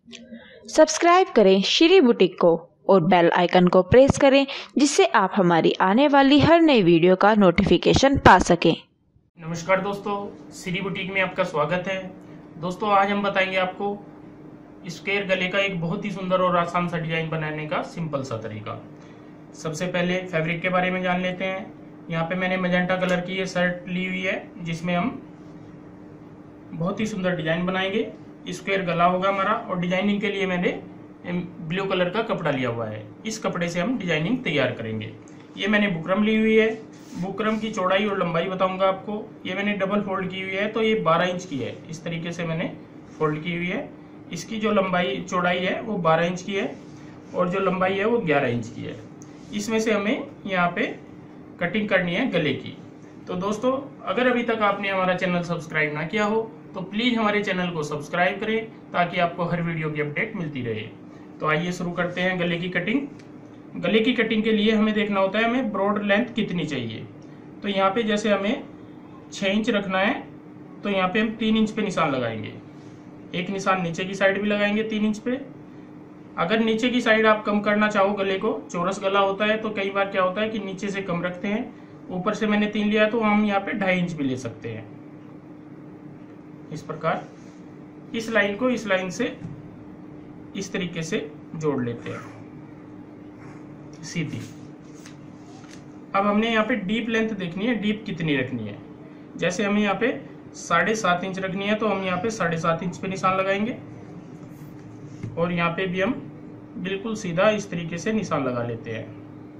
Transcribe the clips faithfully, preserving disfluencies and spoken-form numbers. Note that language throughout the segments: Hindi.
सब्सक्राइब करें श्री बुटीक को और बेल आइकन को प्रेस करें जिससे आप हमारी आने वाली हर नई वीडियो का नोटिफिकेशन पा सकें। नमस्कार दोस्तों, श्री बुटीक में आपका स्वागत है। दोस्तों आज हम बताएंगे आपको स्क्वायर गले का एक बहुत ही सुंदर और आसान सा डिजाइन बनाने का सिंपल सा तरीका। सबसे पहले फैब्रिक के बारे में जान लेते हैं। यहाँ पे मैंने मैजेंटा कलर की ये शर्ट ली हुई है जिसमें हम बहुत ही सुंदर डिजाइन बनाएंगे। स्क्वायर गला होगा हमारा और डिजाइनिंग के लिए मैंने ब्लू कलर का कपड़ा लिया हुआ है। इस कपड़े से हम डिजाइनिंग तैयार करेंगे। ये मैंने बुकरम ली हुई है। बुकरम की चौड़ाई और लंबाई बताऊंगा आपको। ये मैंने डबल फोल्ड की हुई है तो ये बारह इंच की है। इस तरीके से मैंने फोल्ड की हुई है। इसकी जो लंबाई चौड़ाई है वो बारह इंच की है और जो लंबाई है वो ग्यारह इंच की है। इसमें से हमें यहाँ पे कटिंग करनी है गले की। तो दोस्तों अगर अभी तक आपने हमारा चैनल सब्सक्राइब ना किया हो तो प्लीज हमारे चैनल को सब्सक्राइब करें ताकि आपको हर वीडियो की अपडेट मिलती रहे। तो आइए शुरू करते हैं गले की कटिंग। गले की कटिंग के लिए हमें देखना होता है हमें ब्रॉड लेंथ कितनी चाहिए। तो यहाँ पे जैसे हमें छह इंच रखना है तो यहाँ पे हम तीन इंच पे निशान लगाएंगे। एक निशान नीचे की साइड भी लगाएंगे तीन इंच पे। अगर नीचे की साइड आप कम करना चाहो गले को, चौरस गला होता है तो कई बार क्या होता है कि नीचे से कम रखते हैं, ऊपर से मैंने तीन लिया तो हम यहाँ पे ढाई इंच भी ले सकते हैं। इस प्रकार इस लाइन को इस लाइन से इस तरीके से जोड़ लेते हैं सीधी। अब हमने यहाँ पे डीप लेंथ देखनी है, डीप कितनी रखनी है। जैसे हमें यहाँ पे साढ़े सात इंच रखनी है तो हम यहाँ पे साढ़े सात इंच पे निशान लगाएंगे और यहाँ पे भी हम बिल्कुल सीधा इस तरीके से निशान लगा लेते हैं।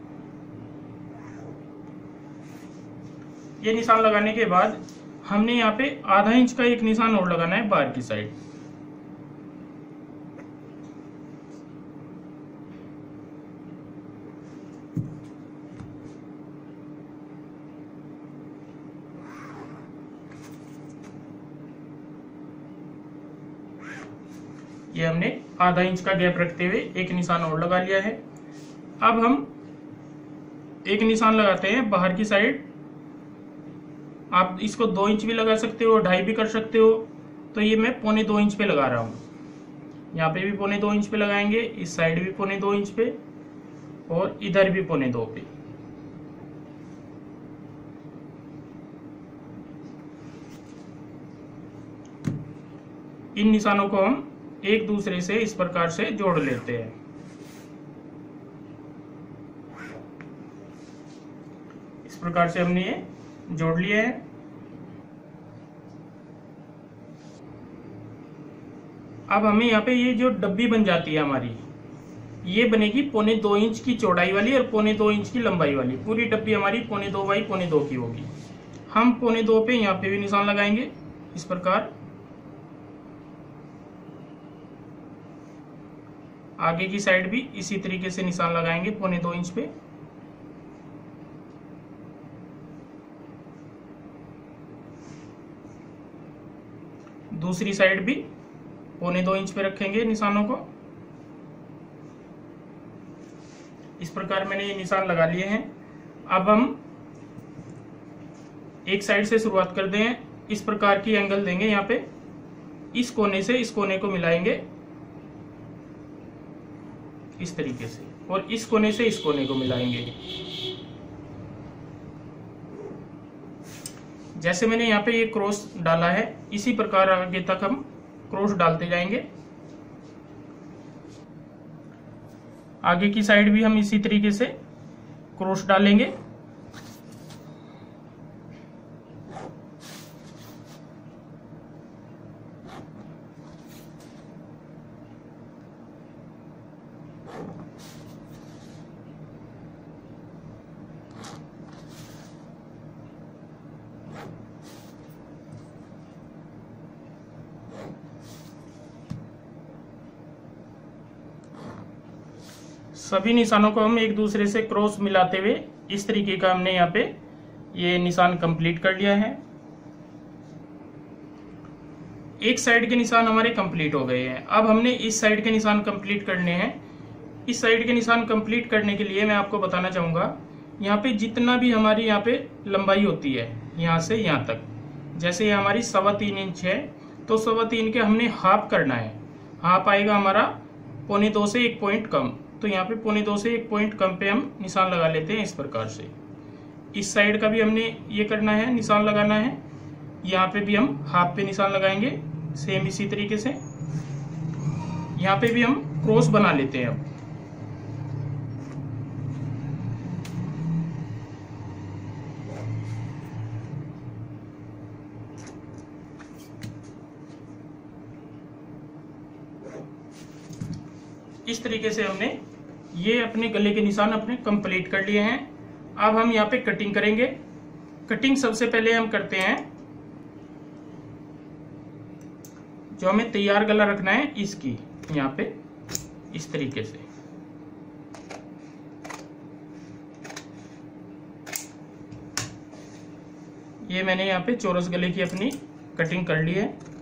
ये निशान लगाने के बाद हमने यहाँ पे आधा इंच का एक निशान और लगाना है बाहर की साइड। ये हमने आधा इंच का गैप रखते हुए एक निशान और लगा लिया है। अब हम एक निशान लगाते हैं बाहर की साइड। आप इसको दो इंच भी लगा सकते हो, ढाई भी कर सकते हो। तो ये मैं पौने दो इंच पे लगा रहा हूँ। यहाँ पे भी पौने दो इंच पे लगाएंगे, इस साइड भी पौने दो इंच पे और इधर भी पौने दो पे। इन निशानों को हम एक दूसरे से इस प्रकार से जोड़ लेते हैं। इस प्रकार से हमने ये जोड़ लिया है। अब हमें यहाँ पे ये जो डब्बी बन जाती है हमारी, ये बनेगी पौने दो इंच की चौड़ाई वाली और पौने दो इंच की लंबाई वाली। पूरी डब्बी हमारी पौने दो बाई पौने दो की होगी। हम पौने दो पे यहाँ पे भी निशान लगाएंगे इस प्रकार। आगे की साइड भी इसी तरीके से निशान लगाएंगे पौने दो इंच पे। दूसरी साइड भी पौने दो इंच पे रखेंगे निशानों को। इस प्रकार मैंने ये निशान लगा लिए हैं। अब हम एक साइड से शुरुआत कर दें। इस प्रकार की एंगल देंगे यहाँ पे। इस कोने से इस कोने को मिलाएंगे इस तरीके से और इस कोने से इस कोने को मिलाएंगे। जैसे मैंने यहाँ पे ये क्रॉस डाला है इसी प्रकार आगे तक हम क्रॉस डालते जाएंगे। आगे की साइड भी हम इसी तरीके से क्रॉस डालेंगे। सभी निशानों को हम एक दूसरे से क्रॉस मिलाते हुए इस तरीके का हमने यहाँ पे ये निशान कंप्लीट कर लिया है। एक साइड के निशान हमारे कंप्लीट हो गए हैं। अब हमने इस साइड के निशान कंप्लीट करने हैं। इस साइड के निशान कंप्लीट करने के लिए मैं आपको बताना चाहूँगा, यहाँ पे जितना भी हमारी यहाँ पे लंबाई होती है यहाँ से यहाँ तक, जैसे ये हमारी सवा तीन इंच है तो सवा तीन के हमने हाफ करना है। हाफ आएगा हमारा पौने दो से एक पॉइंट कम। तो यहाँ पे पौने दो से एक पॉइंट कम पे हम निशान लगा लेते हैं इस प्रकार से। इस साइड का भी हमने ये करना है, निशान लगाना है। यहाँ पे भी हम हाफ पे निशान लगाएंगे सेम इसी तरीके से। यहाँ पे भी हम क्रॉस बना लेते हैं अब। इस तरीके से हमने ये अपने गले के निशान अपने कंप्लीट कर लिए हैं। अब हम यहाँ पे कटिंग करेंगे। कटिंग सबसे पहले हम करते हैं, जो हमें तैयार गला रखना है इसकी, यहाँ पे इस तरीके से। ये मैंने यहाँ पे चौरस गले की अपनी कटिंग कर ली है।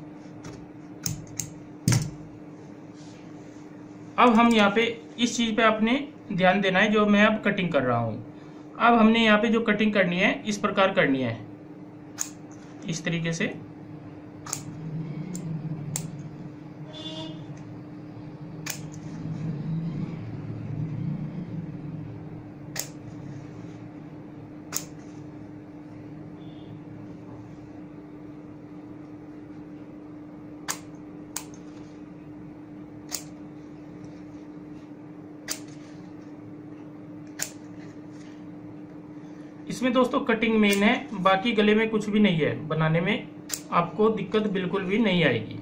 अब हम यहाँ पे इस चीज पे आपने ध्यान देना है, जो मैं अब कटिंग कर रहा हूं। अब हमने यहाँ पे जो कटिंग करनी है इस प्रकार करनी है, इस तरीके से। इसमें दोस्तों कटिंग मेन है, बाकी गले में कुछ भी नहीं है। बनाने में आपको दिक्कत बिल्कुल भी नहीं आएगी।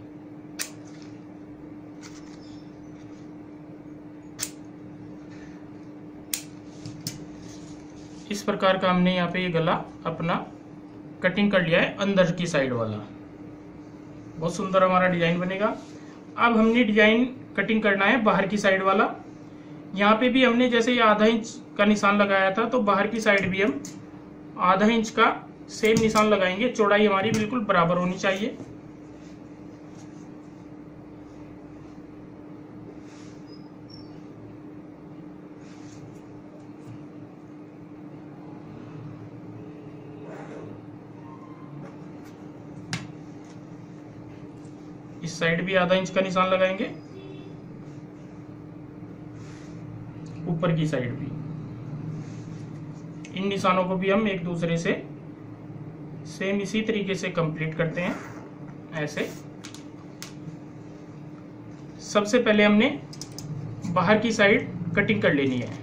इस प्रकार का हमने यहाँ पे ये गला अपना कटिंग कर लिया है, अंदर की साइड वाला। बहुत सुंदर हमारा डिजाइन बनेगा। अब हमने डिजाइन कटिंग करना है बाहर की साइड वाला। यहाँ पे भी हमने जैसे ये आधा इंच का निशान लगाया था, तो बाहर की साइड भी हम आधा इंच का सेम निशान लगाएंगे। चौड़ाई हमारी बिल्कुल बराबर होनी चाहिए। इस साइड भी आधा इंच का निशान लगाएंगे, ऊपर की साइड भी। इन निशानों को भी हम एक दूसरे से सेम इसी तरीके से कंप्लीट करते हैं, ऐसे। सबसे पहले हमने बाहर की साइड कटिंग कर लेनी है।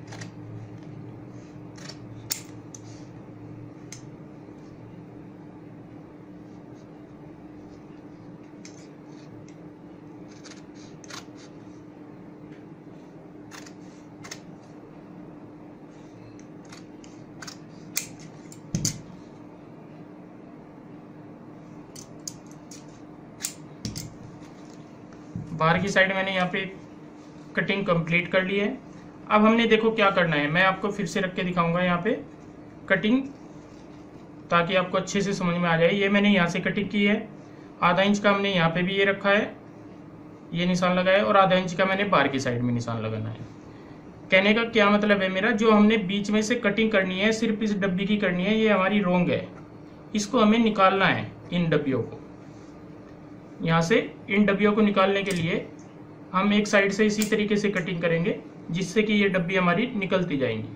बाहर की साइड मैंने यहाँ पे कटिंग कंप्लीट कर ली है। अब हमने देखो क्या करना है, मैं आपको फिर से रख के दिखाऊंगा यहाँ पे कटिंग, ताकि आपको अच्छे से समझ में आ जाए। ये मैंने यहाँ से कटिंग की है, आधा इंच का हमने यहाँ पे भी ये रखा है, ये निशान लगाया, और आधा इंच का मैंने बाहर की साइड में निशान लगाना है। कहने का क्या मतलब है मेरा, जो हमने बीच में से कटिंग करनी है सिर्फ इस डब्बी की करनी है, ये हमारी रोंग है। इसको हमें निकालना है, इन डब्बियों को। यहाँ से इन डब्बियों को निकालने के लिए हम एक साइड से इसी तरीके से कटिंग करेंगे, जिससे कि ये डब्बी हमारी निकलती जाएंगी।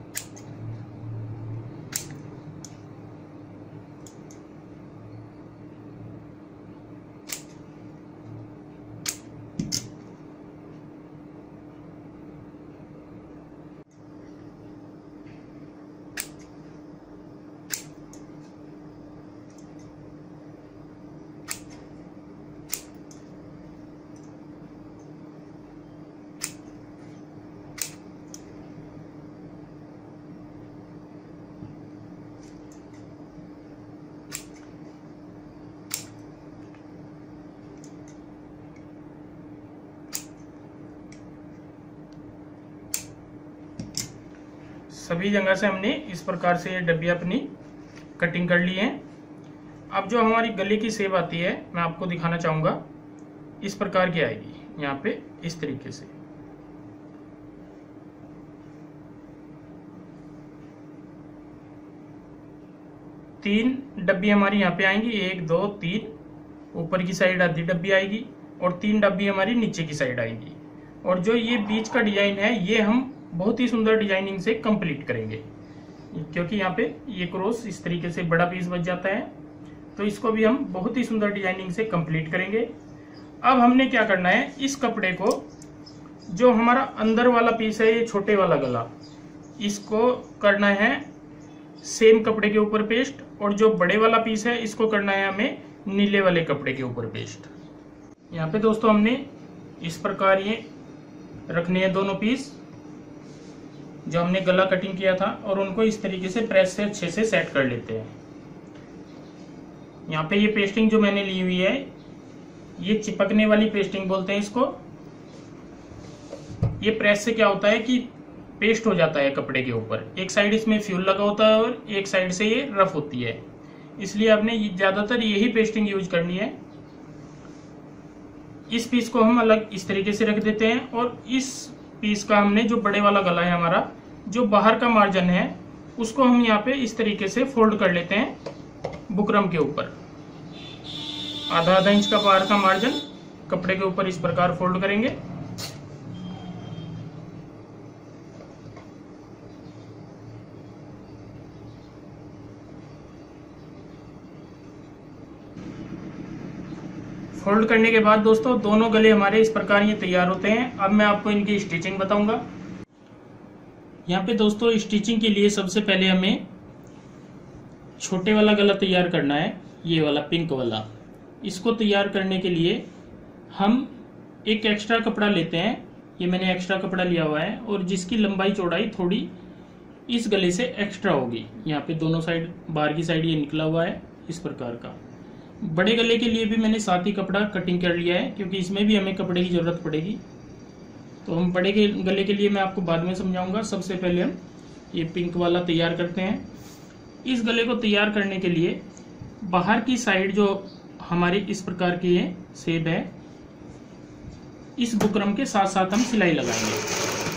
सभी जगह से हमने इस प्रकार से ये डब्बी अपनी कटिंग कर ली है। अब जो हमारी गले की शेप आती है मैं आपको दिखाना चाहूंगा, इस प्रकार की आएगी यहाँ पे, इस तरीके से। तीन डब्बी हमारी यहाँ पे आएंगी, एक दो तीन। ऊपर की साइड आधी डब्बी आएगी और तीन डब्बी हमारी नीचे की साइड आएंगी। और जो ये बीच का डिजाइन है ये हम बहुत ही सुंदर डिजाइनिंग से कंप्लीट करेंगे, क्योंकि यहाँ पे ये क्रॉस इस तरीके से बड़ा पीस बच जाता है, तो इसको भी हम बहुत ही सुंदर डिजाइनिंग से कंप्लीट करेंगे। अब हमने क्या करना है, इस कपड़े को जो हमारा अंदर वाला पीस है ये छोटे वाला गला, इसको करना है सेम कपड़े के ऊपर पेस्ट, और जो बड़े वाला पीस है इसको करना है हमें नीले वाले कपड़े के ऊपर पेस्ट। यहाँ पे दोस्तों हमने इस प्रकार ये रखने हैं दोनों पीस जो हमने गला कटिंग किया था, और उनको इस तरीके से प्रेस से अच्छे से सेट कर लेते हैं। यहाँ पे ये पेस्टिंग जो मैंने ली हुई है ये चिपकने वाली पेस्टिंग बोलते हैं इसको। ये प्रेस से क्या होता है कि पेस्ट हो जाता है कपड़े के ऊपर, एक साइड इसमें फ्यूल लगा होता है और एक साइड से ये रफ होती है, इसलिए आपने ज्यादातर यही पेस्टिंग यूज करनी है। इस पीस को हम अलग इस तरीके से रख देते हैं, और इस पीस का हमने जो बड़े वाला गला है हमारा, जो बाहर का मार्जिन है उसको हम यहाँ पे इस तरीके से फोल्ड कर लेते हैं बुकरम के ऊपर। आधा आधा इंच का बाहर का मार्जिन कपड़े के ऊपर इस प्रकार फोल्ड करेंगे। फोल्ड करने के बाद दोस्तों दोनों गले हमारे इस प्रकार ये तैयार होते हैं। अब मैं आपको इनकी स्टिचिंग बताऊंगा। यहाँ पे दोस्तों स्टिचिंग के लिए सबसे पहले हमें छोटे वाला गला तैयार करना है, ये वाला पिंक वाला। इसको तैयार करने के लिए हम एक एक्स्ट्रा कपड़ा लेते हैं, ये मैंने एक्स्ट्रा कपड़ा लिया हुआ है, और जिसकी लंबाई चौड़ाई थोड़ी इस गले से एक्स्ट्रा होगी। यहाँ पे दोनों साइड बाहर की साइड ये निकला हुआ है इस प्रकार का। बड़े गले के लिए भी मैंने साथ ही कपड़ा कटिंग कर लिया है, क्योंकि इसमें भी हमें कपड़े की जरूरत पड़ेगी। तो हम बड़े गले के लिए मैं आपको बाद में समझाऊंगा। सबसे पहले हम ये पिंक वाला तैयार करते हैं। इस गले को तैयार करने के लिए बाहर की साइड जो हमारी इस प्रकार की ये शेप है, इस बुकरम के साथ साथ हम सिलाई लगाएंगे।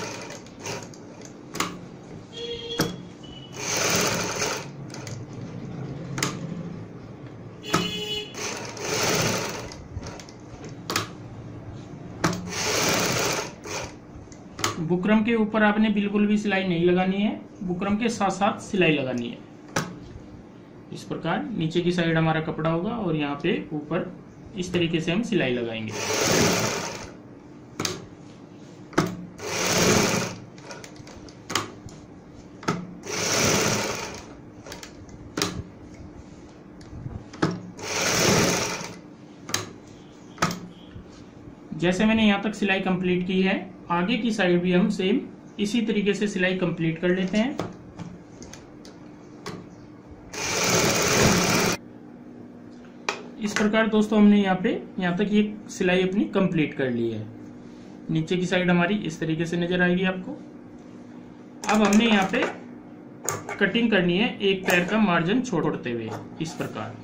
बुकरम के ऊपर आपने बिल्कुल भी सिलाई नहीं लगानी है, बुकरम के साथ साथ सिलाई लगानी है। इस प्रकार नीचे की साइड हमारा कपड़ा होगा और यहाँ पे ऊपर इस तरीके से हम सिलाई लगाएंगे। जैसे मैंने यहाँ तक सिलाई कंप्लीट की है, आगे की साइड भी हम सेम इसी तरीके से सिलाई कंप्लीट कर लेते हैं। इस प्रकार दोस्तों हमने यहाँ पे यहाँ तक ये सिलाई अपनी कंप्लीट कर ली है। नीचे की साइड हमारी इस तरीके से नजर आएगी आपको। अब हमने यहाँ पे कटिंग करनी है एक पैर का मार्जिन छोड़ते हुए इस प्रकार।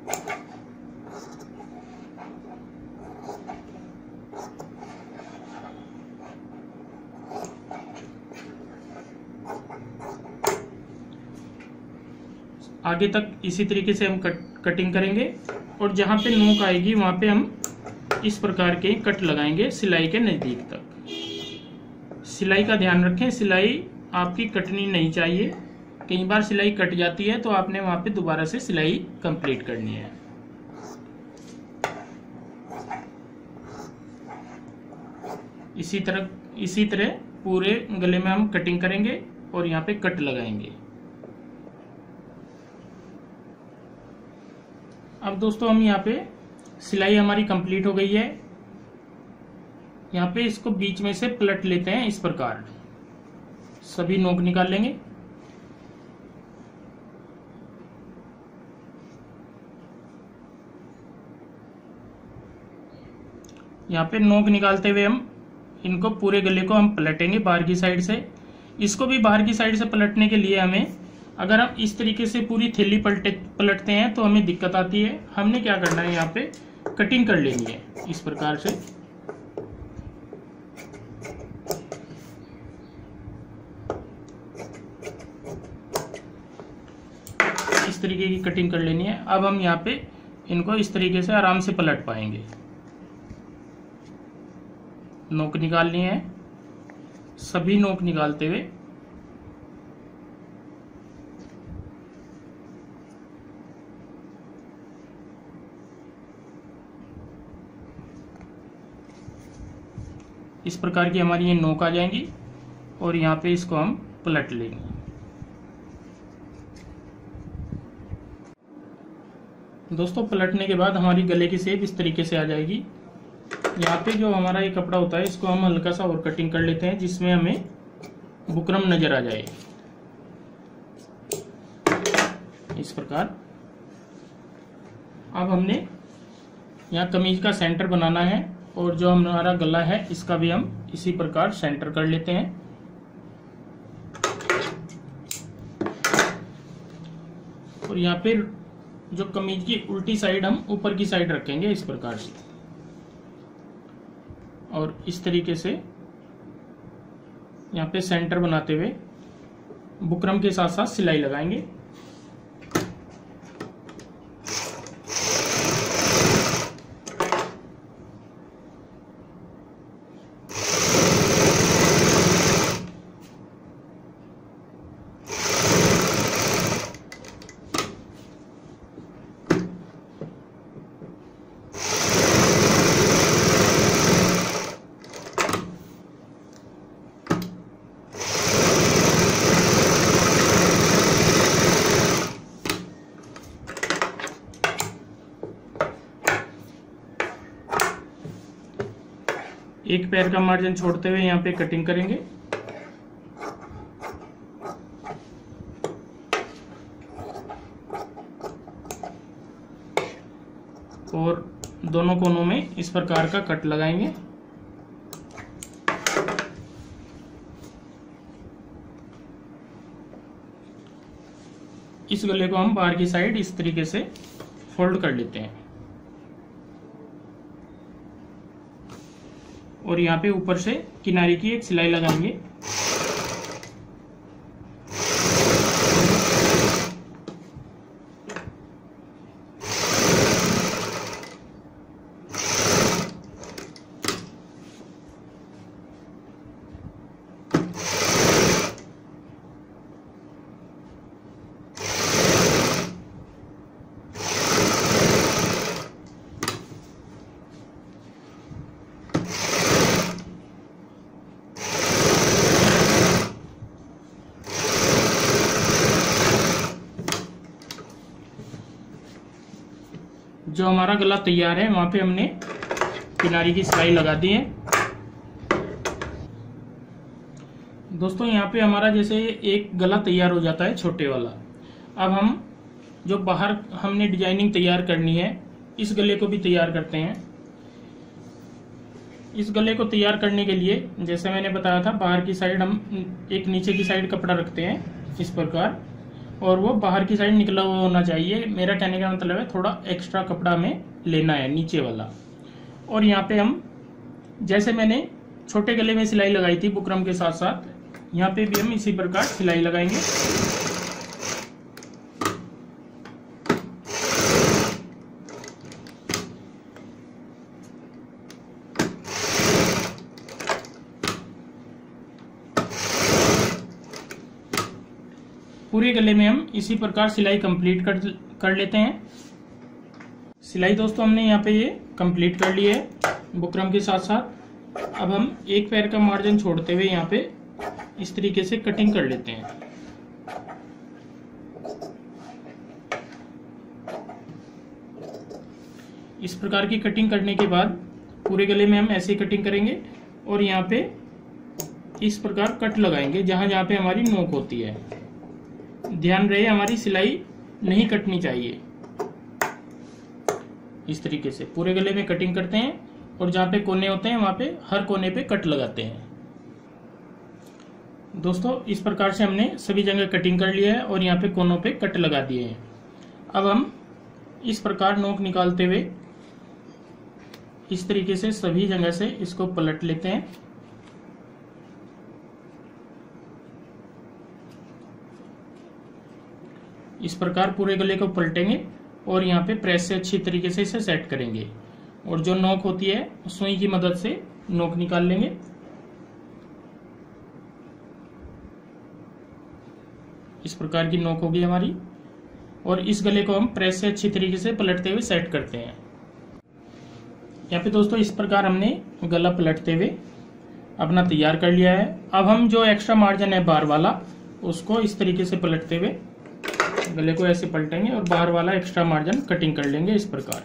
आगे तक इसी तरीके से हम कट कटिंग करेंगे, और जहाँ पे नोक आएगी वहाँ पे हम इस प्रकार के कट लगाएंगे सिलाई के नज़दीक तक। सिलाई का ध्यान रखें, सिलाई आपकी कटनी नहीं चाहिए। कई बार सिलाई कट जाती है तो आपने वहाँ पे दोबारा से सिलाई कंप्लीट करनी है। इसी तरह इसी तरह पूरे गले में हम कटिंग करेंगे और यहाँ पे कट लगाएंगे। अब दोस्तों हम यहाँ पे सिलाई हमारी कंप्लीट हो गई है। यहाँ पे इसको बीच में से पलट लेते हैं इस प्रकार, सभी नोक निकाल लेंगे। यहाँ पे नोक निकालते हुए हम इनको पूरे गले को हम पलटेंगे बाहर की साइड से। इसको भी बाहर की साइड से पलटने के लिए हमें, अगर हम इस तरीके से पूरी थैली पलटे पलटते हैं तो हमें दिक्कत आती है। हमने क्या करना है, यहाँ पे कटिंग कर लेनी है इस प्रकार से। इस तरीके की कटिंग कर लेनी है। अब हम यहाँ पे इनको इस तरीके से आराम से पलट पाएंगे। नोक निकालनी है। सभी नोक निकालते हुए इस प्रकार की हमारी ये नोक आ जाएंगी और यहाँ पे इसको हम पलट लेंगे। दोस्तों पलटने के बाद हमारी गले की शेप इस तरीके से आ जाएगी। यहाँ पे जो हमारा ये कपड़ा होता है इसको हम हल्का सा और कटिंग कर लेते हैं जिसमें हमें बुकरम नजर आ जाए। इस प्रकार अब हमने यहाँ कमीज का सेंटर बनाना है और जो हमारा गला है इसका भी हम इसी प्रकार सेंटर कर लेते हैं। और यहाँ पे जो कमीज की उल्टी साइड हम ऊपर की साइड रखेंगे इस प्रकार से और इस तरीके से यहाँ पे सेंटर बनाते हुए बुकरम के साथ साथ सिलाई लगाएंगे। एक पैर का मार्जिन छोड़ते हुए यहाँ पे कटिंग करेंगे। और दोनों कोनों में इस प्रकार का कट लगाएंगे। इस गले को हम बाहर की साइड इस तरीके से फोल्ड कर लेते हैं और यहाँ पे ऊपर से किनारे की एक सिलाई लगाएंगे। जो हमारा गला तैयार है वहां पे हमने किनारी की सिलाई लगा दी है। दोस्तों यहाँ पे हमारा जैसे एक गला तैयार हो जाता है छोटे वाला। अब हम जो बाहर हमने डिजाइनिंग तैयार करनी है इस गले को भी तैयार करते हैं। इस गले को तैयार करने के लिए जैसे मैंने बताया था बाहर की साइड हम एक नीचे की साइड कपड़ा रखते हैं इस प्रकार और वो बाहर की साइड निकला हुआ होना चाहिए। मेरा कहने का मतलब है थोड़ा एक्स्ट्रा कपड़ा में लेना है नीचे वाला। और यहाँ पे हम जैसे मैंने छोटे गले में सिलाई लगाई थी बुकरम के साथ साथ यहाँ पे भी हम इसी प्रकार सिलाई लगाएंगे। पूरे गले में हम इसी प्रकार सिलाई कंप्लीट कर कर लेते हैं। सिलाई दोस्तों हमने यहाँ पे ये कंप्लीट कर ली है बुकरम के साथ साथ। अब हम एक पैर का मार्जिन छोड़ते हुए यहाँ पे इस तरीके से कटिंग कर लेते हैं। इस प्रकार की कटिंग करने के बाद पूरे गले में हम ऐसे ही कटिंग करेंगे और यहाँ पे इस प्रकार कट लगाएंगे जहां जहां पे हमारी नोक होती है। ध्यान रहे हमारी सिलाई नहीं कटनी चाहिए। इस तरीके से पूरे गले में कटिंग करते हैं और जहां पे कोने होते हैं वहां पे हर कोने पे कट लगाते हैं। दोस्तों इस प्रकार से हमने सभी जगह कटिंग कर लिया है और यहाँ पे कोनों पे कट लगा दिए हैं। अब हम इस प्रकार नोक निकालते हुए इस तरीके से सभी जगह से इसको पलट लेते हैं। इस प्रकार पूरे गले को पलटेंगे और यहाँ पे प्रेस से अच्छी तरीके से इसे सेट करेंगे और जो नोक होती है सुई की मदद से नोक निकाल लेंगे। इस प्रकार की नोक होगी हमारी, और इस गले को हम प्रेस से अच्छी तरीके से पलटते हुए सेट करते हैं। यहाँ पे दोस्तों इस प्रकार हमने गला पलटते हुए अपना तैयार कर लिया है। अब हम जो एक्स्ट्रा मार्जिन है बाहर वाला, उसको इस तरीके से पलटते हुए गले को ऐसे पलटेंगे और बाहर वाला एक्स्ट्रा मार्जिन कटिंग कर लेंगे इस प्रकार।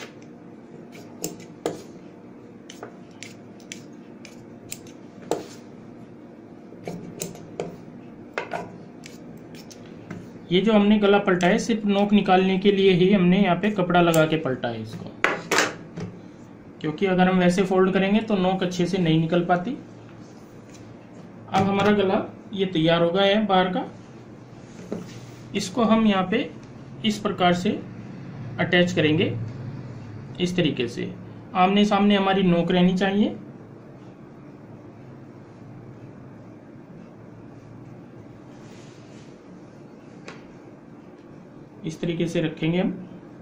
ये जो हमने गला पलटा है सिर्फ नोक निकालने के लिए ही हमने यहाँ पे कपड़ा लगा के पलटा है इसको, क्योंकि अगर हम वैसे फोल्ड करेंगे तो नोक अच्छे से नहीं निकल पाती। अब हमारा गला ये तैयार हो गया है बाहर का। इसको हम यहाँ पे इस प्रकार से अटैच करेंगे। इस तरीके से आमने सामने हमारी नोक रहनी चाहिए। इस तरीके से रखेंगे हम।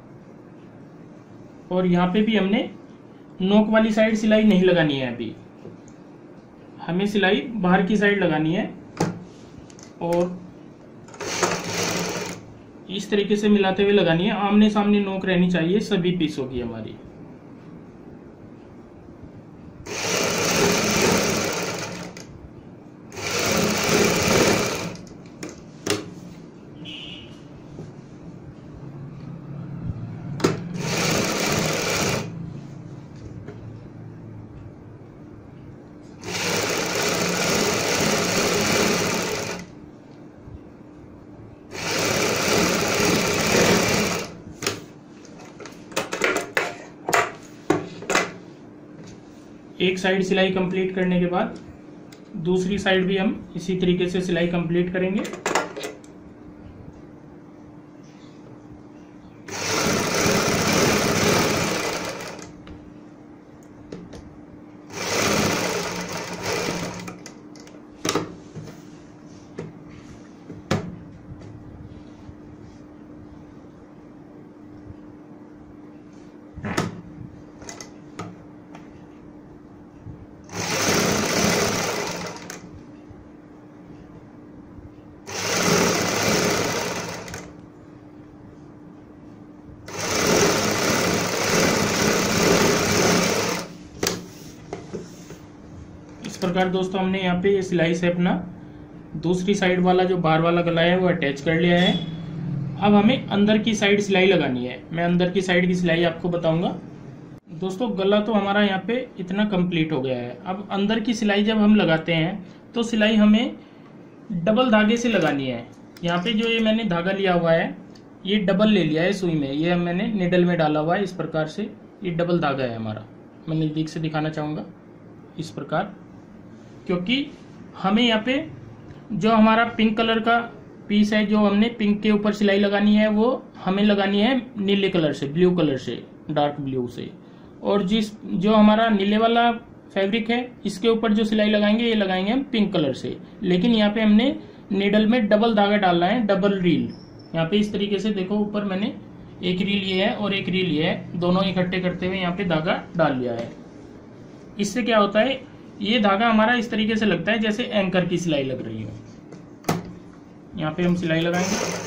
और यहाँ पे भी हमने नोक वाली साइड सिलाई नहीं लगानी है, अभी हमें सिलाई बाहर की साइड लगानी है। और इस तरीके से मिलाते हुए लगानी है। आमने सामने नोक रहनी चाहिए सभी पीसों की हमारी। एक साइड सिलाई कंप्लीट करने के बाद दूसरी साइड भी हम इसी तरीके से सिलाई कंप्लीट करेंगे। प्रकार दोस्तों हमने यहाँ पे सिलाई से अपना दूसरी साइड वाला जो बाहर वाला गला है वो अटैच कर लिया है। अब हमें अंदर की साइड सिलाई लगानी है। मैं अंदर की साइड की सिलाई आपको बताऊंगा। दोस्तों गला तो हमारा यहाँ पे इतना कंप्लीट हो गया है। अब अंदर की सिलाई जब हम लगाते हैं तो सिलाई हमें डबल धागे से लगानी है। यहाँ पे जो ये मैंने धागा लिया हुआ है ये डबल ले लिया है सुई में, ये मैंने निडल में डाला हुआ है। इस प्रकार से ये डबल धागा है हमारा। मैं नजदीक से दिखाना चाहूंगा इस प्रकार, क्योंकि हमें यहाँ पे जो हमारा पिंक कलर का पीस है, जो हमने पिंक के ऊपर सिलाई लगानी है, वो हमें लगानी है नीले कलर से, ब्लू कलर से, डार्क ब्लू से। और जिस जो हमारा नीले वाला फैब्रिक है इसके ऊपर जो सिलाई लगाएंगे ये लगाएंगे हम पिंक कलर से। लेकिन यहाँ पे हमने नीडल में डबल धागा डालना है, डबल रील। यहाँ पे इस तरीके से देखो, ऊपर मैंने एक रील ये है और एक रील ये है, दोनों इकट्ठे करते हुए यहाँ पे धागा डाल लिया है। इससे क्या होता है, ये धागा हमारा इस तरीके से लगता है जैसे एंकर की सिलाई लग रही हो। यहाँ पे हम सिलाई लगाएंगे।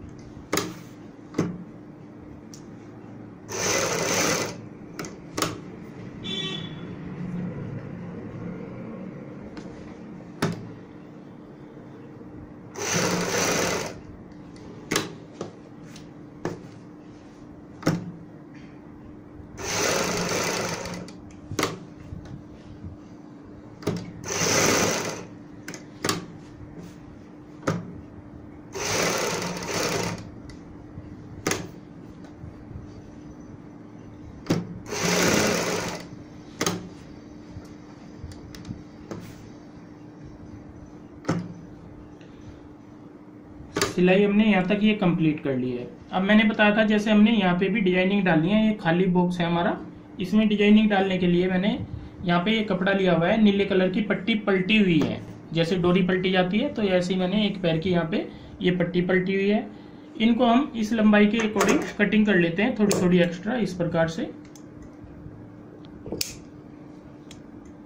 सिलाई हमने यहाँ तक ये कंप्लीट कर ली है। अब मैंने बताया था जैसे हमने यहाँ पे भी डिजाइनिंग डालनी है। ये खाली बॉक्स है हमारा, इसमें डिजाइनिंग डालने के लिए मैंने यहाँ पे ये कपड़ा लिया हुआ है, नीले कलर की पट्टी पलटी हुई है, जैसे डोरी पलटी जाती है तो ऐसे ही मैंने एक पैर की यहाँ पे ये पट्टी पलटी हुई है। इनको हम इस लंबाई के अकॉर्डिंग कटिंग कर लेते हैं, थोड़ी थोड़ी एक्स्ट्रा इस प्रकार से।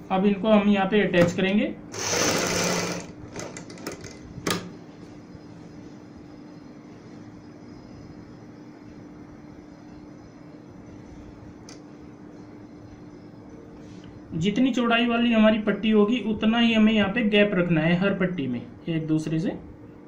अब इनको हम यहाँ पे अटैच करेंगे। जितनी चौड़ाई वाली हमारी पट्टी होगी उतना ही हमें यहाँ पे गैप रखना है हर पट्टी में एक दूसरे से।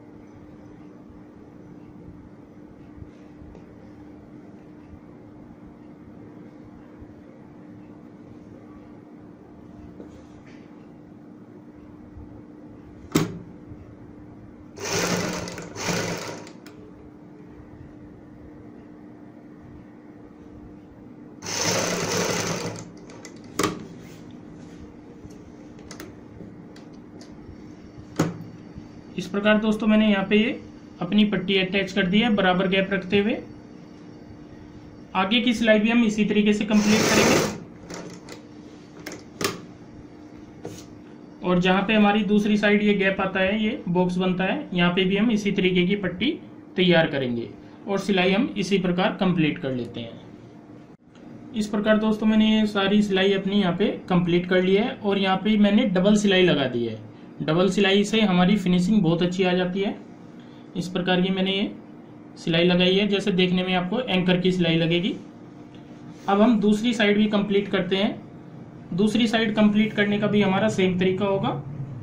इस प्रकार दोस्तों मैंने यहाँ पे ये अपनी पट्टी अटैच कर दी है बराबर गैप रखते हुए। आगे की सिलाई भी हम इसी तरीके से कंप्लीट करेंगे। और जहाँ पे हमारी दूसरी साइड ये गैप आता है, ये बॉक्स बनता है, यहाँ पे भी हम इसी तरीके की पट्टी तैयार करेंगे और सिलाई हम इसी प्रकार कंप्लीट कर लेते हैं। इस प्रकार दोस्तों मैंने ये सारी सिलाई अपनी यहाँ पे कंप्लीट कर ली है और यहाँ पे मैंने डबल सिलाई लगा दी है। डबल सिलाई से हमारी फिनिशिंग बहुत अच्छी आ जाती है। इस प्रकार की मैंने ये सिलाई लगाई है, जैसे देखने में आपको एंकर की सिलाई लगेगी। अब हम दूसरी साइड भी कंप्लीट करते हैं। दूसरी साइड कंप्लीट करने का भी हमारा सेम तरीका होगा।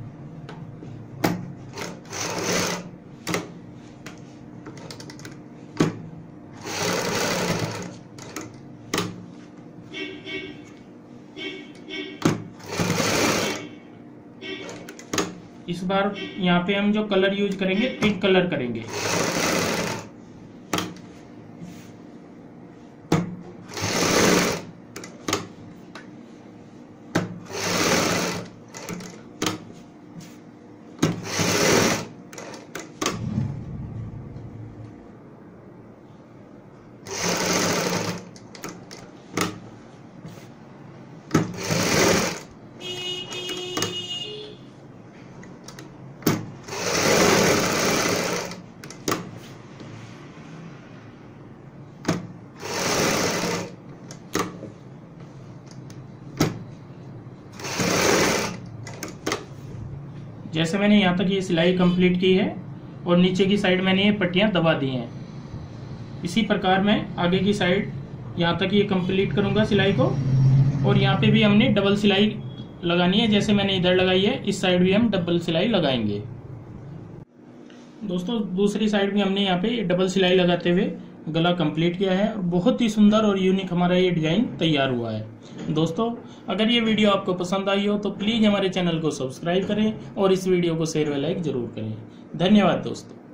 इस बार यहाँ पे हम जो कलर यूज करेंगे पिंक कलर करेंगे। जैसे मैंने यहाँ तक ये सिलाई कंप्लीट की है और नीचे की साइड मैंने ये पट्टियाँ दबा दी हैं। इसी प्रकार मैं आगे की साइड यहाँ तक ये कंप्लीट करूँगा सिलाई को। और यहाँ पे भी हमने डबल सिलाई लगानी है, जैसे मैंने इधर लगाई है इस साइड भी हम डबल सिलाई लगाएंगे। दोस्तों दूसरी साइड भी हमने यहाँ पे डबल सिलाई लगाते हुए गला कंप्लीट किया है और बहुत ही सुंदर और यूनिक हमारा ये डिजाइन तैयार हुआ है। दोस्तों अगर ये वीडियो आपको पसंद आई हो तो प्लीज हमारे चैनल को सब्सक्राइब करें और इस वीडियो को शेयर व लाइक जरूर करें। धन्यवाद दोस्तों।